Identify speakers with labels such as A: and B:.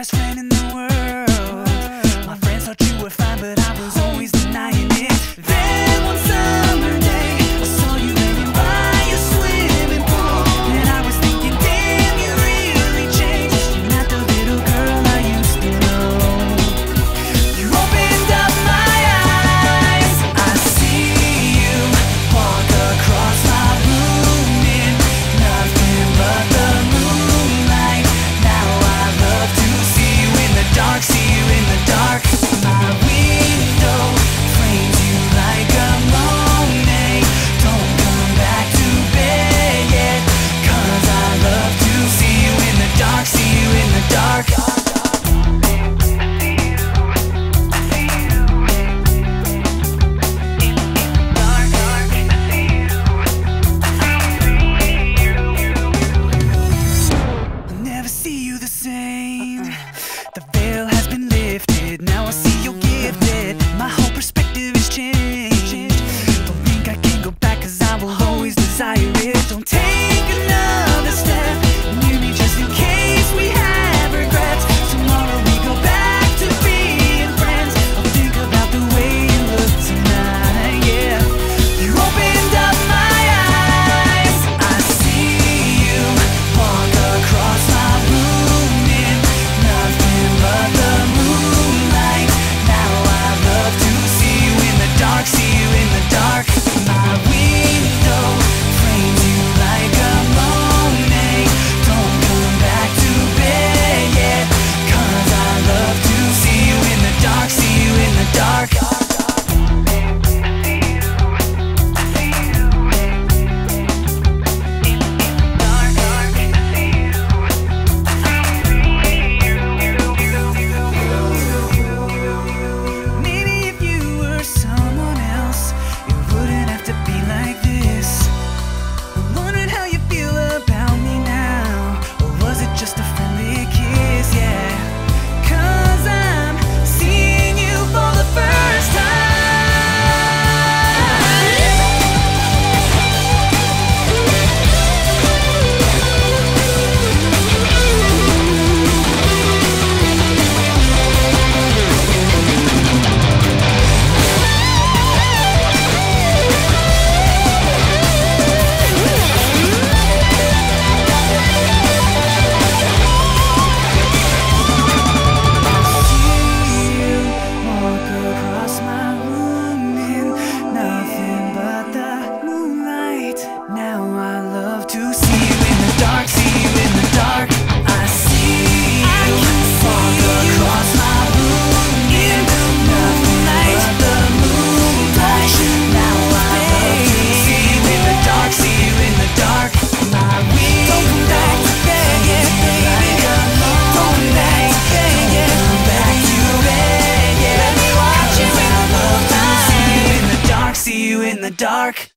A: best friend in the world. My friends thought you were fine, but I was always denying it. Then one summer day, I saw you laying by your swimming pool, and I was thinking, damn, you really changed. You're not the little girl I used to know. You opened up my eyes. I see you walk across my room in nothing but the moonlight. Now I love to see you in the dark, see you in the dark. My window frames you like a Monet. Don't come back to bed yet, 'cause I love to see you in the dark, see you in the dark. I'll never see you the same. The veil has been lifted, now I see you're gifted. My whole perspective has changed. Don't think I can go back, 'cause I will always desire it. Don't take another step near me, just in case we have regrets. Tomorrow we go back to being friends. I'll think about the way you look tonight, yeah. You opened up my eyes. I see you walk across my room in nothing but the moonlight. Now I love to see you in the dark, see you in the dark. My window frames you like a Monet. Don't come back to bed yet, 'cause I love to see you in the dark, see you in the dark. Maybe if you were someone else, it wouldn't have to be like this. I'm wondering how you feel about me now, or was it just a friendly kiss, yeah? 'Cause I'm seeing you for the first time. Walk across my room in nothing but the moonlight. Now I love to see you in the dark, see you in the dark. I see you walk across my room in nothing but the moonlight. Now I love to see you in the dark, see you in the dark. My window don't come back to bed yet, baby. Don't come back to bed yet. Come back to bed yet. Let me watch you in the dark. See you in the dark.